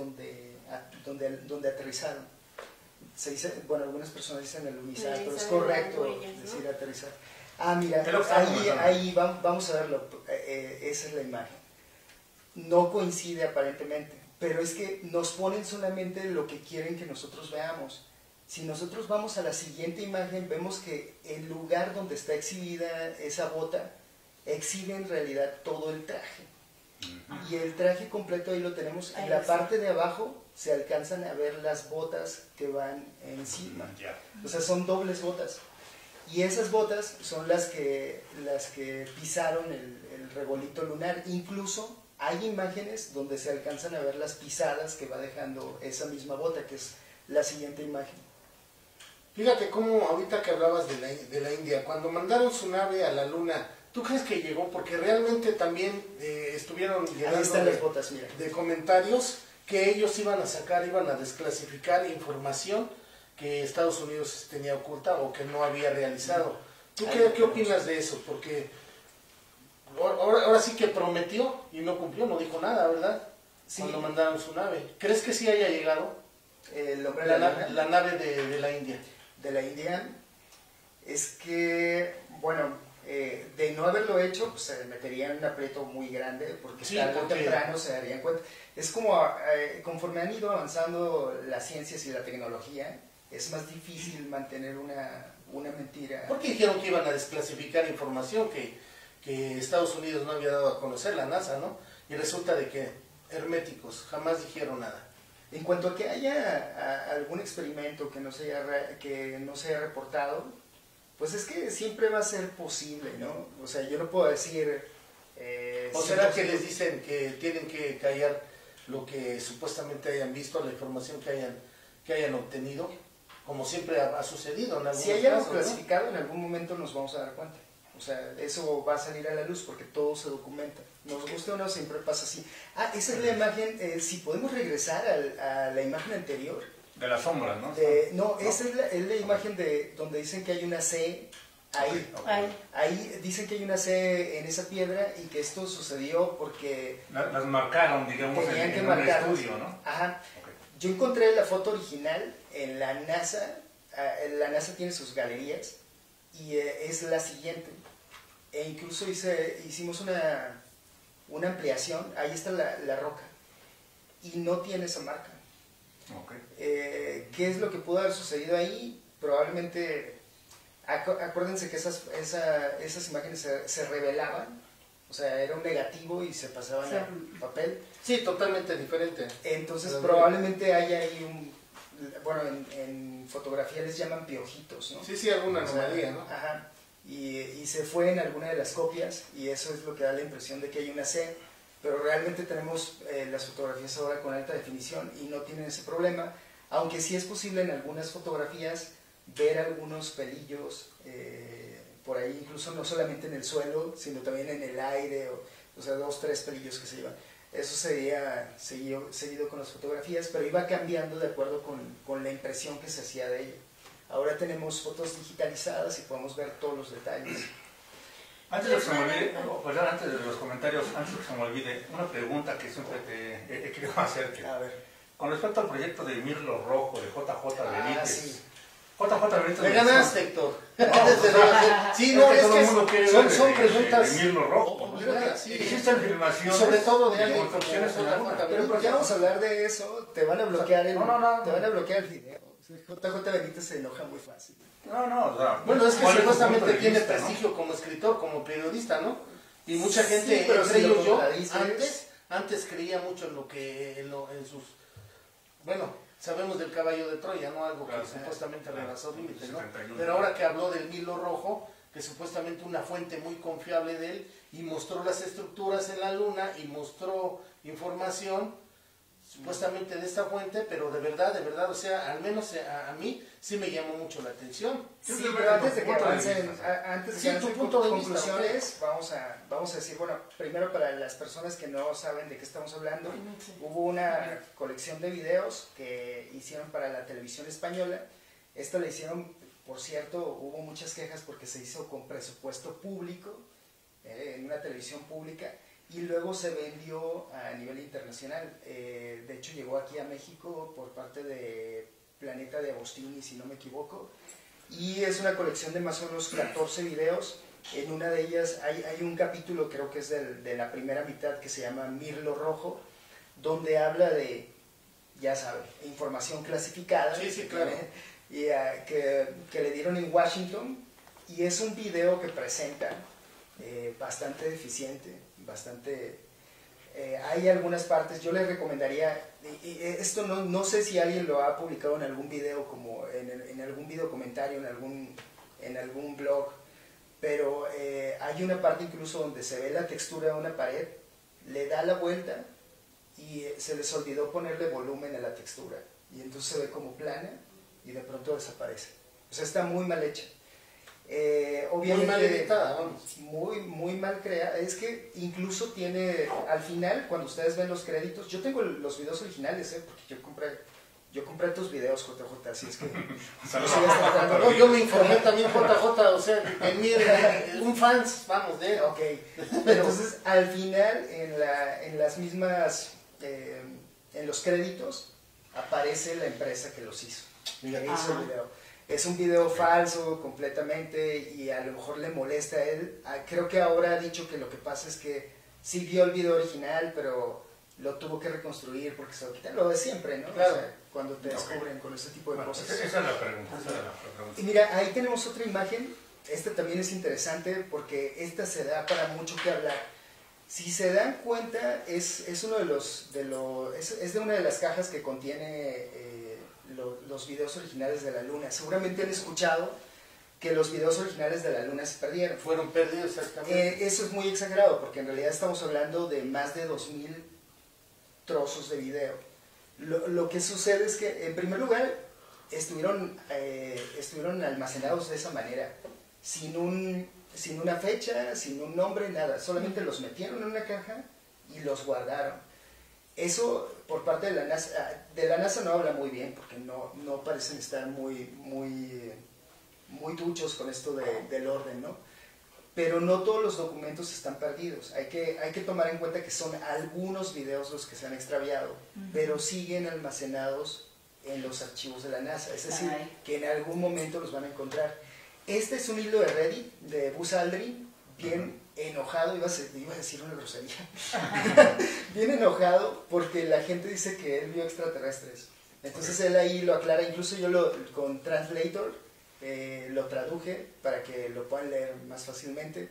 donde aterrizaron. Se dice, bueno, algunas personas dicen alunizar, pero es correcto decir aterrizar. Mira, ahí vamos a verlo, esa es la imagen. No coincide aparentemente, pero es que nos ponen solamente lo que quieren que nosotros veamos. Si nosotros vamos a la siguiente imagen, vemos que el lugar donde está exhibida esa bota exhibe en realidad todo el traje. Y el traje completo ahí lo tenemos. En la parte de abajo se alcanzan a ver las botas que van encima. O sea, son dobles botas. Y esas botas son las que pisaron el regolito lunar. Incluso hay imágenes donde se alcanzan a ver las pisadas que va dejando esa misma bota, que es la siguiente imagen. Fíjate cómo ahorita que hablabas de la India, cuando mandaron su nave a la Luna, ¿tú crees que llegó? Porque realmente también estuvieron llegando las botas, mira, de comentarios que ellos iban a desclasificar información que Estados Unidos tenía oculta o que no había realizado. ¿Tú qué opinas de eso? Porque ahora sí que prometió y no cumplió, no dijo nada, ¿verdad? Sí. Cuando mandaron su nave. ¿Crees que sí haya llegado la nave de la India? De la India, es que, bueno, de no haberlo hecho, pues se meterían en un aprieto muy grande, porque tarde o temprano se darían cuenta. Es como, conforme han ido avanzando las ciencias y la tecnología, es más difícil mantener una mentira. Porque dijeron que iban a desclasificar información que Estados Unidos no había dado a conocer, la NASA, ¿no? Y resulta de que herméticos, jamás dijeron nada. En cuanto a que haya algún experimento que no se haya reportado, pues es que siempre va a ser posible, ¿no? O sea, yo no puedo decir... ¿O será que les dicen que tienen que callar lo que supuestamente hayan visto, la información que hayan obtenido? Como siempre ha sucedido en algunos casos. Si hay algo casos, clasificado, ¿no? En algún momento nos vamos a dar cuenta. O sea, eso va a salir a la luz porque todo se documenta. Nos gusta o no, siempre pasa así. Ah, esa es la imagen, si podemos regresar a la imagen anterior. De las sombras, ¿no? No, esa es la imagen de donde dicen que hay una C ahí. Okay. Ahí dicen que hay una C en esa piedra y que esto sucedió porque Las marcaron, digamos, tenían que en un marcarlas. estudio, ¿no? Ajá. Okay. Yo encontré la foto original en la NASA. La NASA tiene sus galerías y es la siguiente. E incluso hicimos una ampliación. Ahí está la roca y no tiene esa marca. Okay. ¿Qué es lo que pudo haber sucedido ahí? Probablemente, acuérdense que esas imágenes se revelaban, o sea, era un negativo y se pasaban Sí. a papel. Sí, totalmente diferente. Entonces Pero probablemente haya ahí bueno, en fotografía les llaman piojitos, ¿no? Sí, alguna O sea, anomalía, ¿no? Ajá. Y se fue en alguna de las copias y eso es lo que da la impresión de que hay una C, pero realmente tenemos las fotografías ahora con alta definición y no tienen ese problema, aunque sí es posible en algunas fotografías ver algunos pelillos por ahí, incluso no solamente en el suelo, sino también en el aire, o sea, 2, 3 pelillos que se llevan. Eso sería seguido con las fotografías, pero iba cambiando de acuerdo con la impresión que se hacía de ello. Ahora tenemos fotos digitalizadas y podemos ver todos los detalles. Antes de que se me olvide, antes de los comentarios, antes de que se me olvide, una pregunta que siempre te he querido hacerte. A ver. Con respecto al proyecto de Mirlo Rojo, de JJ Benítez. Sí. JJ Benítez. Me ganaste, Héctor. Sí, no, no, es todo el mundo que quiere son, ver son de preguntas. Mirlo Rojo. Obligadas, sí. Existen filmaciones. Sobre todo de y alguien construcciones como en la JJ luna. Pero ¿por qué vamos a hablar de eso? Te van a bloquear el, No. te van a bloquear el video. JJ Benítez se enoja muy fácil. No, o sea. Bueno, es que ¿cuál tu supuestamente punto de tiene vista, prestigio como escritor, como periodista, ¿no? Y mucha Sí, gente, pero entre si lo ellos yo, contradices. antes creía mucho en lo que, en sus, bueno, sabemos del caballo de Troya, ¿no? Algo que Claro, supuestamente claro. rebasó límites, ¿no? 71. Pero ahora que habló del Mirlo Rojo, que supuestamente una fuente muy confiable de él, y mostró las estructuras en la luna, y mostró información, supuestamente de esta fuente, pero de verdad, o sea, al menos a mí sí me llamó mucho la atención. Sí, pero antes de que punto de avancen, vista. antes de Sí, que tu avancen punto de vista, conclusiones, vamos a decir, bueno, primero para las personas que no saben de qué estamos hablando, hubo una colección de videos que hicieron para la televisión española. Esto le hicieron, por cierto, hubo muchas quejas porque se hizo con presupuesto público, en una televisión pública, y luego se vendió a nivel internacional. De hecho, llegó aquí a México por parte de Planeta de Agostini, si no me equivoco, y es una colección de más o menos 14 videos. En una de ellas hay un capítulo, creo que es de la primera mitad, que se llama Mirlo Rojo, donde habla de, ya saben, información clasificada. Sí, claro. Y, que le dieron en Washington, y es un video que presenta bastante deficiente, bastante... hay algunas partes, yo les recomendaría, esto no sé si alguien lo ha publicado en algún video, como en algún video comentario, en algún blog, pero hay una parte incluso donde se ve la textura de una pared, le da la vuelta y se les olvidó ponerle volumen a la textura, y entonces se ve como plana y de pronto desaparece. O sea, está muy mal hecha. Obviamente, muy mal editada, vamos. Muy mal creada. Es que incluso tiene, al final, cuando ustedes ven los créditos, yo tengo los videos originales, porque yo compré tus videos, JJ, así es que... No, yo me informé también, JJ, o sea, en mí un fans, vamos, de... Ok, pero entonces al final, en las mismas, en los créditos, aparece la empresa que los hizo. Mira, que hizo el video. Es un video falso completamente y a lo mejor le molesta a él. Creo que ahora ha dicho que lo que pasa es que sí vio el video original, pero lo tuvo que reconstruir porque se lo quitan. Lo de siempre, ¿no? Claro. O sea, cuando te descubren con ese tipo de cosas. Esa es la pregunta. Y mira, ahí tenemos otra imagen. Esta también es interesante porque esta se da para mucho que hablar. Si se dan cuenta, es uno es de una de las cajas que contiene los videos originales de la Luna. Seguramente han escuchado que los videos originales de la Luna se perdieron. Fueron perdidos, exactamente. Eso es muy exagerado porque en realidad estamos hablando de más de 2000 trozos de video. Lo que sucede es que, en primer lugar, estuvieron almacenados de esa manera, sin sin una fecha, sin un nombre, nada. Solamente los metieron en una caja y los guardaron. Eso por parte de la NASA no habla muy bien, porque no parecen estar muy duchos con esto del orden, ¿no? Pero no todos los documentos están perdidos. Hay que tomar en cuenta que son algunos videos los que se han extraviado, pero siguen almacenados en los archivos de la NASA. Es decir, que en algún momento los van a encontrar. Este es un hilo de Reddit de Buzz Aldrin, bien enojado, iba a decir una grosería, bien enojado porque la gente dice que él vio extraterrestres. Entonces él ahí lo aclara, incluso yo con Translator lo traduje para que lo puedan leer más fácilmente.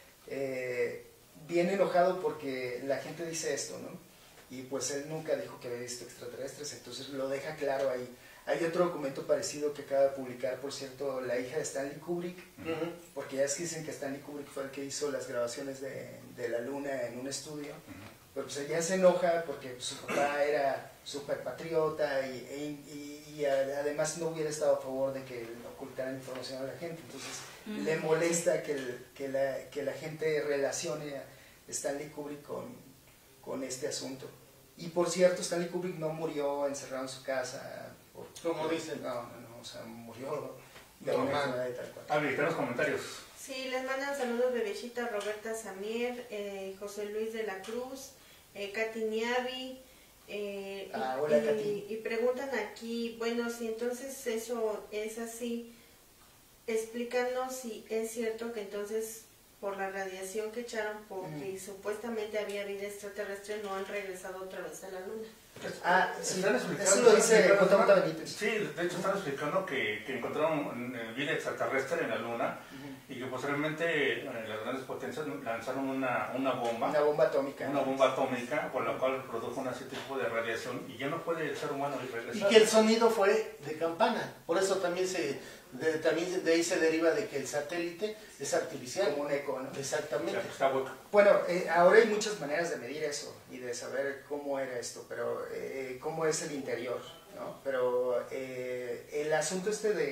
Bien enojado porque la gente dice esto, ¿no? Y pues él nunca dijo que había visto extraterrestres, entonces lo deja claro ahí. Hay otro documento parecido que acaba de publicar, por cierto, la hija de Stanley Kubrick, porque ya es que dicen que Stanley Kubrick fue el que hizo las grabaciones de la luna en un estudio, pero pues ella se enoja porque pues, su papá era súper patriota y además no hubiera estado a favor de que ocultaran información a la gente, entonces le molesta que la gente relacione a Stanley Kubrick con este asunto. Y por cierto, Stanley Kubrick no murió encerrado en su casa. Como dicen. No, o sea, murió de una enfermedad y tal cual. A ver, los comentarios. Sí, les mandan saludos Bebecita, Roberta Samier, José Luis de la Cruz, Katy Niavi, hola, Katy. y preguntan aquí, bueno, si entonces eso es así, explícanos si es cierto que entonces por la radiación que echaron, porque supuestamente había vida extraterrestre, no han regresado otra vez a la luna. Sí, están explicando, eso lo dice J. Benítez. Sí, de hecho están explicando que encontraron vida extraterrestre en la luna y que posteriormente las grandes potencias lanzaron una bomba. Una bomba atómica. Una bomba atómica con la cual produjo un tipo de radiación y ya no puede el ser humano regresar. Y que el sonido fue de campana, por eso también de ahí se deriva de que el satélite es artificial. Como un eco, ¿no? Exactamente. Está hueco. Bueno, ahora hay muchas maneras de medir eso y de saber cómo era esto, pero cómo es el interior, ¿no? Pero el asunto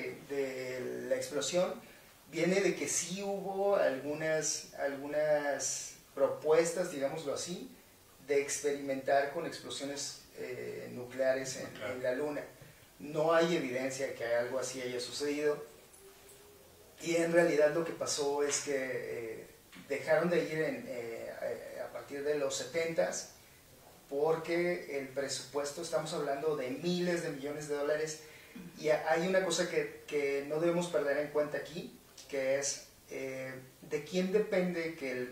de la explosión viene de que sí hubo algunas propuestas, digámoslo así, de experimentar con explosiones nucleares en la Luna. No hay evidencia de que algo así haya sucedido y en realidad lo que pasó es que dejaron de ir a partir de los 70s porque el presupuesto, estamos hablando de miles de millones de dólares y hay una cosa que no debemos perder en cuenta aquí, que es de quién depende que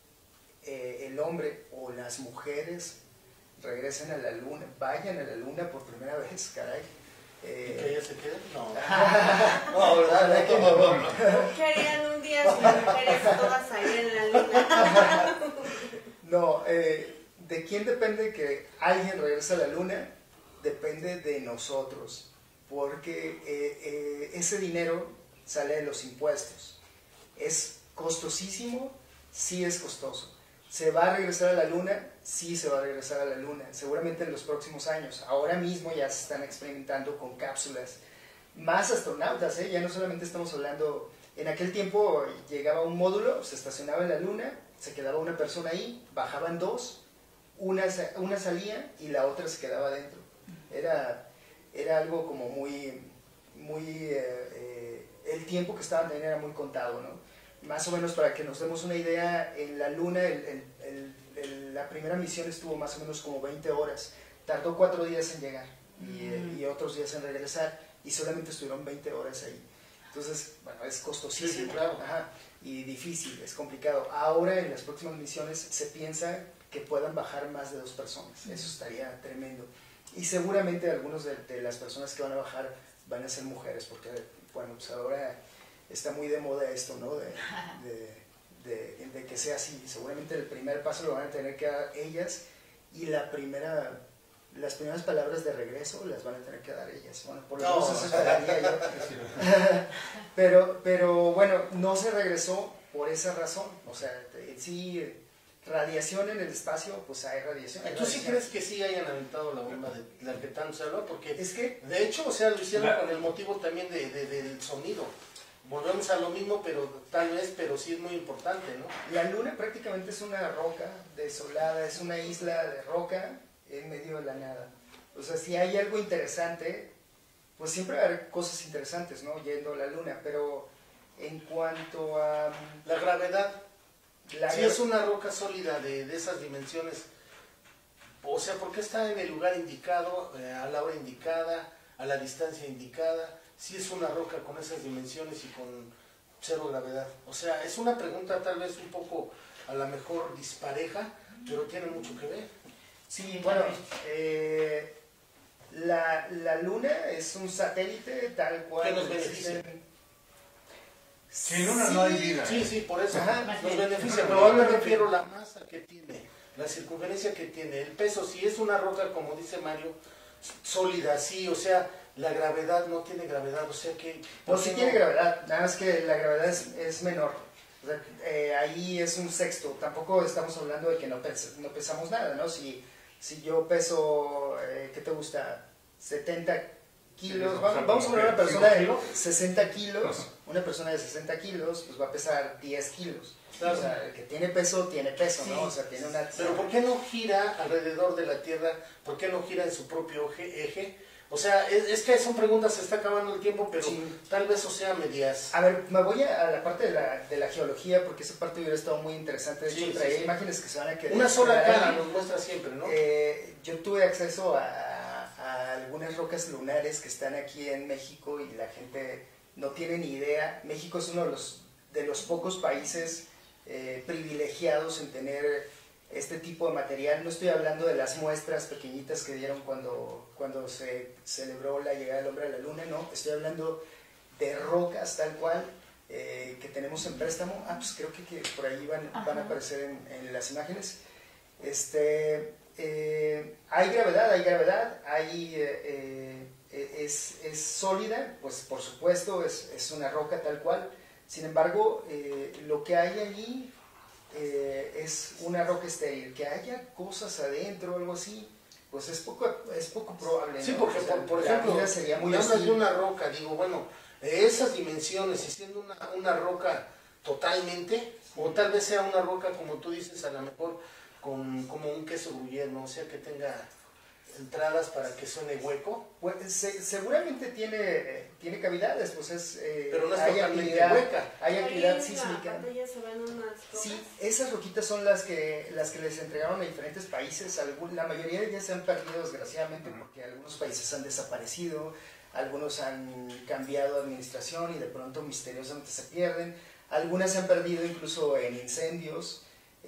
el hombre o las mujeres regresen a la luna, vayan a la luna por primera vez, caray. ¿Y que ella se quede? No. No, ¿verdad? No. ¿Qué harían un día si las mujeres todas salían en la luna? No, ¿de quién depende que alguien regrese a la luna? Depende de nosotros, porque ese dinero sale de los impuestos. ¿Es costosísimo? Sí es costoso. ¿Se va a regresar a la luna? Sí se va a regresar a la luna, seguramente en los próximos años. Ahora mismo ya se están experimentando con cápsulas. Más astronautas, ya no solamente estamos hablando... En aquel tiempo llegaba un módulo, se estacionaba en la luna, se quedaba una persona ahí, bajaban dos, una salía y la otra se quedaba adentro. Era algo como muy el tiempo que estaban teniendo era muy contado, ¿no? Más o menos para que nos demos una idea, en la luna la primera misión estuvo más o menos como 20 horas, tardó 4 días en llegar y otros días en regresar y solamente estuvieron 20 horas ahí. Entonces, bueno, es costosísimo, sí, claro. Y difícil, es complicado. Ahora en las próximas misiones se piensa que puedan bajar más de 2 personas, eso estaría tremendo. Y seguramente algunas de las personas que van a bajar van a ser mujeres, porque bueno, pues ahora está muy de moda esto, ¿no? De que sea así. Seguramente el primer paso lo van a tener que dar ellas y las primeras palabras de regreso las van a tener que dar ellas. Bueno, por lo menos eso esperaría yo. Pero bueno, no se regresó por esa razón. O sea, sí, radiación en el espacio, pues hay radiación. ¿Tú sí crees que sí hayan aventado la bomba de la que tanto se habló? Porque es que, de hecho, o sea, lo hicieron con el motivo también del sonido. volvemos a lo mismo, pero tal vez, pero sí es muy importante, ¿no? La luna prácticamente es una roca desolada, es una isla de roca en medio de la nada. O sea, si hay algo interesante, pues siempre va a haber cosas interesantes, ¿no? Yendo a la luna, pero en cuanto a La gravedad, si es una roca sólida de esas dimensiones, o sea, ¿por qué está en el lugar indicado, a la hora indicada, a la distancia indicada? Si es una roca con esas dimensiones y con cero gravedad. O sea, es una pregunta tal vez un poco, a lo mejor dispareja, pero tiene mucho que ver. Sí, bueno, la luna es un satélite tal cual. Que nos beneficia. Sin luna no hay vida. Sí, sí, por eso Ajá. nos beneficia, pero yo me refiero a la masa que tiene, la circunferencia que tiene, el peso. Si es una roca, como dice Mario, sólida, sí, o sea, la gravedad no tiene gravedad, o sea que... No, sí tiene gravedad, nada más que la gravedad es menor. O sea, ahí es un sexto, tampoco estamos hablando de que no pesamos nada, ¿no? Si yo peso, ¿qué te gusta? 70 kilos, Sí, vamos a poner una persona de 5 60 kilos, una persona de 60 kilos, pues va a pesar 10 kilos. Claro. O sea, el que tiene peso, ¿no? O sea, tiene una... Pero ¿por qué no gira alrededor de la Tierra? ¿Por qué no gira en su propio eje? O sea, es que son preguntas, se está acabando el tiempo, pero Sí. tal vez, o sea, medias... A ver, me voy a la parte de la geología, porque esa parte hubiera estado muy interesante. De hecho, Sí, traía sí. imágenes que se van a quedar. Una sola cara ahí. nos muestra siempre, ¿no? Yo tuve acceso a algunas rocas lunares que están aquí en México y la gente no tiene ni idea. México es uno de los pocos países privilegiados en tener este tipo de material. No estoy hablando de las muestras pequeñitas que dieron cuando se celebró la llegada del hombre a la luna, no. Estoy hablando de rocas tal cual que tenemos en préstamo. Pues creo que por ahí van a aparecer en las imágenes. Hay gravedad, es sólida, pues por supuesto es una roca tal cual. Sin embargo, lo que hay allí es una roca estéril. Que haya cosas adentro o algo así, pues es poco probable, ¿no? Sí, porque, O sea, por la ejemplo, vida sería muy hablas hostil. de una roca, digo, bueno, esas dimensiones, y siendo una roca totalmente, o tal vez sea una roca, como tú dices, a lo mejor como un queso gruyere, ¿no? O sea, que tenga entradas para que suene hueco. Pues, seguramente tiene cavidades, pues Pero no es hay totalmente actividad, hueca. hay actividad Ahí en sísmica. la pantalla se ven unas rocas. Sí, esas roquitas son las que les entregaron a diferentes países. La mayoría de ellas se han perdido, desgraciadamente, porque algunos países han desaparecido, algunos han cambiado de administración y de pronto misteriosamente se pierden. Algunas se han perdido incluso en incendios,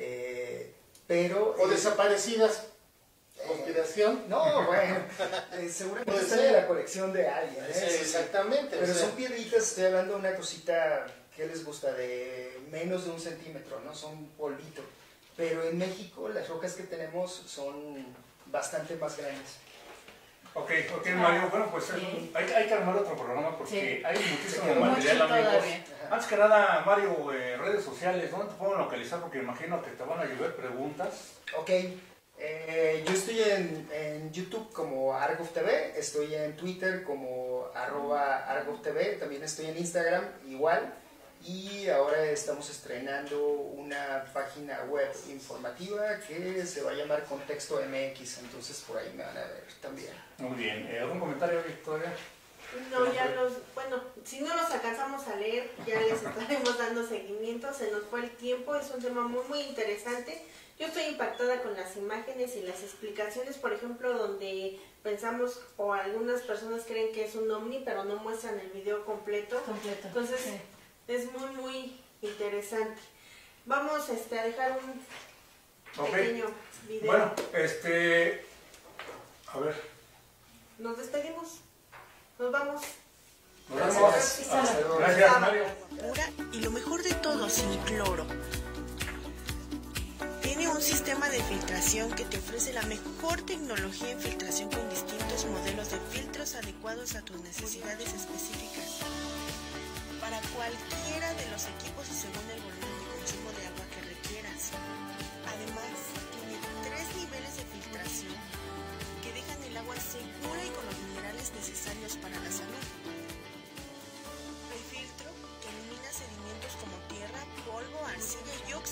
pero... O desaparecidas. ¿Conspiración? No, bueno, seguramente Puede están ser. en la colección de alguien. Sí, exactamente. Pero o sea, son piedritas, estoy hablando de una cosita, ¿qué les gusta? De menos de 1 centímetro, ¿no? Son polvito. Pero en México las rocas que tenemos son bastante más grandes. Ok, Mario, bueno, pues Sí. hay que armar otro programa porque Sí. hay muchísimo quedó material, mucho amigos. todavía. Antes que nada, Mario, redes sociales, ¿dónde te pueden localizar? Porque imagino que te van a llover preguntas. Ok, yo estoy en YouTube como Argov TV, estoy en Twitter como @ArgovTV, también estoy en Instagram igual, y ahora estamos estrenando una página web informativa que se va a llamar Contexto MX, entonces por ahí me van a ver también. Muy bien. ¿Algún comentario, Victoria? No, bueno, si no los alcanzamos a leer, ya les estaremos dando seguimiento, se nos fue el tiempo, es un tema muy, muy interesante. Yo estoy impactada con las imágenes y las explicaciones, por ejemplo, donde pensamos o algunas personas creen que es un ovni, pero no muestran el video completo. Entonces, Sí. es muy, muy interesante. Vamos a dejar un Ok. pequeño video. Bueno, a ver. Nos despedimos. Nos vamos. Nos vemos. Hasta luego. Gracias, Mario. Pura y lo mejor de todo, sin cloro. Tiene un sistema de filtración que te ofrece la mejor tecnología en filtración con distintos modelos de filtros adecuados a tus necesidades específicas. Para cualquiera de los equipos y según el volumen de consumo de agua que requieras. Además, tiene 3 niveles de filtración que dejan el agua segura y con los minerales necesarios para la salud. El filtro que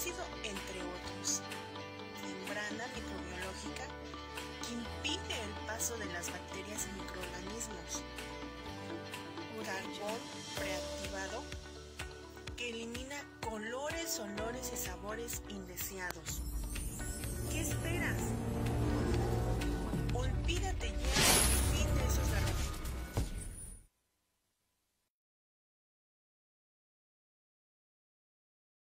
ácido, entre otros. Membrana microbiológica que impide el paso de las bacterias y microorganismos. Carbón preactivado que elimina colores, olores y sabores indeseados. ¿Qué esperas?